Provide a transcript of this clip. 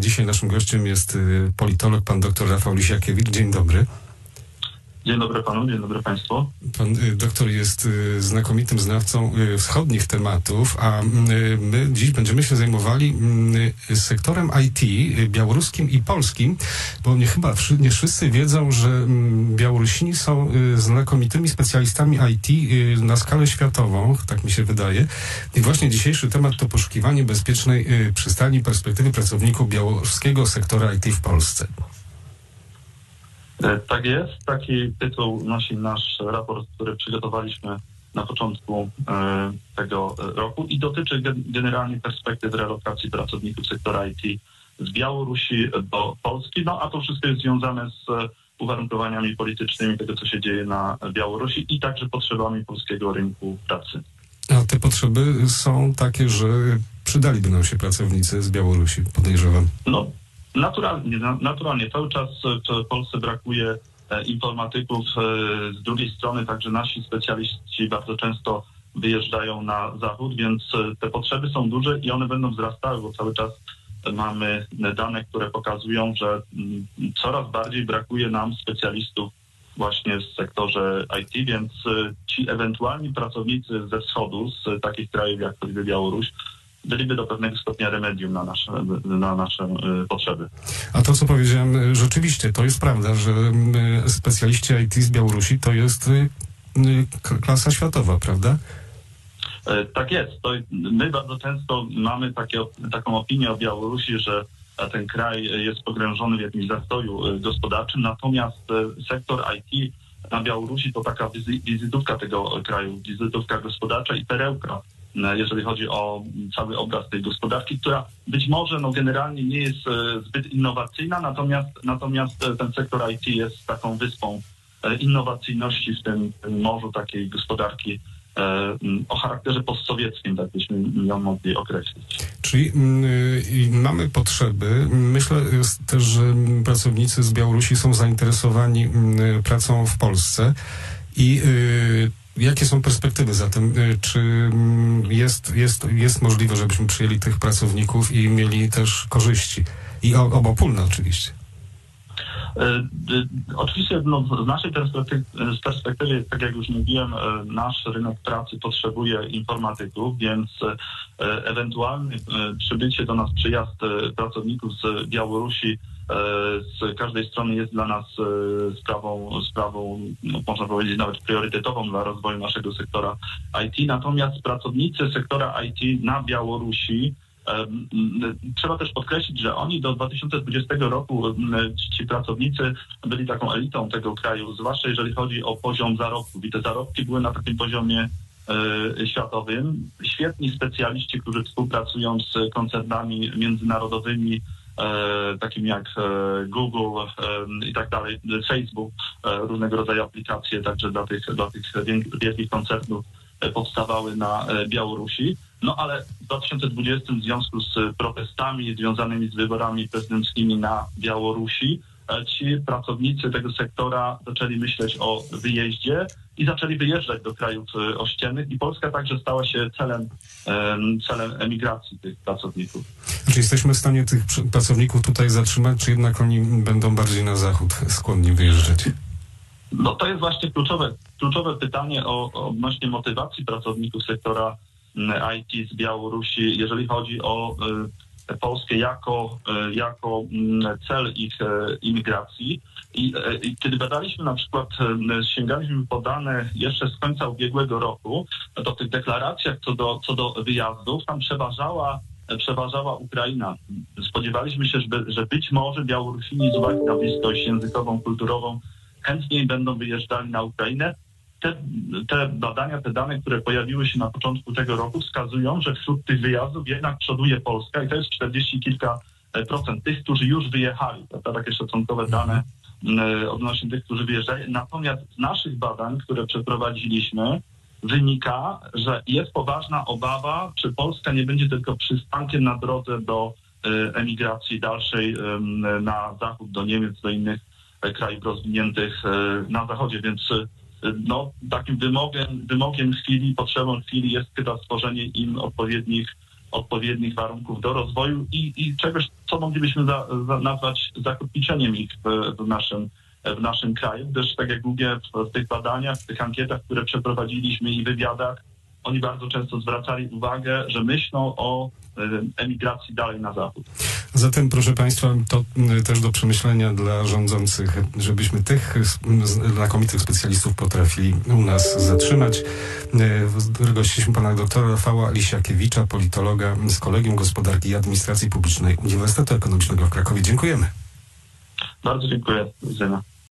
dzisiaj naszym gościem jest politolog, pan dr Rafał Lisiakiewicz. Dzień dobry. Dzień dobry panu, dzień dobry państwu. Pan doktor jest znakomitym znawcą wschodnich tematów, a my dziś będziemy się zajmowali sektorem IT białoruskim i polskim, bo nie wszyscy wiedzą, że Białorusini są znakomitymi specjalistami IT na skalę światową, tak mi się wydaje. I właśnie dzisiejszy temat to poszukiwanie bezpiecznej przystani, perspektywy pracowników białoruskiego sektora IT w Polsce. Tak jest. Taki tytuł nosi nasz raport, który przygotowaliśmy na początku tego roku i dotyczy generalnie perspektyw relokacji pracowników sektora IT z Białorusi do Polski. No a to wszystko jest związane z uwarunkowaniami politycznymi tego, co się dzieje na Białorusi i także potrzebami polskiego rynku pracy. A te potrzeby są takie, że przydaliby nam się pracownicy z Białorusi, podejrzewam. No, naturalnie. Cały czas w Polsce brakuje informatyków. Z drugiej strony także nasi specjaliści bardzo często wyjeżdżają na zachód, więc te potrzeby są duże i one będą wzrastały, bo cały czas mamy dane, które pokazują, że coraz bardziej brakuje nam specjalistów właśnie w sektorze IT, więc ci ewentualni pracownicy ze wschodu, z takich krajów jak choćby Białoruś, byliby do pewnego stopnia remedium na nasze potrzeby. A to, co powiedziałem, rzeczywiście, to jest prawda, że specjaliści IT z Białorusi to jest klasa światowa, prawda? Tak jest. My bardzo często mamy taką opinię o Białorusi, że ten kraj jest pogrążony w jakimś zastoju gospodarczym, natomiast sektor IT na Białorusi to taka wizytówka tego kraju, wizytówka gospodarcza i perełka, jeżeli chodzi o cały obraz tej gospodarki, która być może generalnie nie jest zbyt innowacyjna, natomiast ten sektor IT jest taką wyspą innowacyjności w tym morzu takiej gospodarki o charakterze postsowieckim, tak byśmy ją mogli określić. Czyli mamy potrzeby. Myślę też, że pracownicy z Białorusi są zainteresowani pracą w Polsce i jakie są perspektywy zatem? Czy jest możliwe, żebyśmy przyjęli tych pracowników i mieli też korzyści? I obopólne oczywiście. Oczywiście z naszej perspektywy, tak jak już mówiłem, nasz rynek pracy potrzebuje informatyków, więc ewentualne przybycie do nas, przyjazd pracowników z Białorusi z każdej strony jest dla nas sprawą można powiedzieć nawet priorytetową dla rozwoju naszego sektora IT. Natomiast pracownicy sektora IT na Białorusi, trzeba też podkreślić, że oni do 2020 roku, ci pracownicy byli taką elitą tego kraju, zwłaszcza jeżeli chodzi o poziom zarobków i te zarobki były na takim poziomie światowym. Świetni specjaliści, którzy współpracują z koncernami międzynarodowymi, takimi jak Google i tak dalej, Facebook, różnego rodzaju aplikacje także dla tych wielkich koncernów powstawały na Białorusi. No ale w 2020 w związku z protestami związanymi z wyborami prezydenckimi na Białorusi ci pracownicy tego sektora zaczęli myśleć o wyjeździe i zaczęli wyjeżdżać do krajów ościennych i Polska także stała się celem emigracji tych pracowników. Czy jesteśmy w stanie tych pracowników tutaj zatrzymać, czy jednak oni będą bardziej na zachód skłonni wyjeżdżać? No to jest właśnie kluczowe pytanie odnośnie motywacji pracowników sektora IT z Białorusi, jeżeli chodzi o Polskę jako cel ich imigracji. I kiedy badaliśmy na przykład, sięgaliśmy po dane jeszcze z końca ubiegłego roku, to w tych deklaracjach co do wyjazdów tam przeważała Ukraina. Spodziewaliśmy się, że być może Białorusini z uwagi na bliskość językową, kulturową chętniej będą wyjeżdżali na Ukrainę. Te badania, te dane, które pojawiły się na początku tego roku, wskazują, że wśród tych wyjazdów jednak przoduje Polska i to jest 40 kilka procent tych, którzy już wyjechali. To takie szacunkowe dane odnośnie tych, którzy wyjeżdżali. Natomiast z naszych badań, które przeprowadziliśmy, wynika, że jest poważna obawa, czy Polska nie będzie tylko przystankiem na drodze do emigracji dalszej na zachód, do Niemiec, do innych krajów rozwiniętych na zachodzie, więc takim wymogiem chwili, potrzebą chwili jest chyba stworzenie im odpowiednich warunków do rozwoju i czegoś co moglibyśmy nazwać zakotwiczeniem ich w naszym kraju, gdyż tak jak mówię, w tych badaniach, w tych ankietach, które przeprowadziliśmy i wywiadach, oni bardzo często zwracali uwagę, że myślą o emigracji dalej na zachód. Zatem, proszę Państwa, to też do przemyślenia dla rządzących, żebyśmy tych znakomitych specjalistów potrafili u nas zatrzymać. Gościliśmy pana doktora Rafała Lisiakiewicza, politologa z Kolegium Gospodarki i Administracji Publicznej Uniwersytetu Ekonomicznego w Krakowie. Dziękujemy. Bardzo dziękuję. Do widzenia.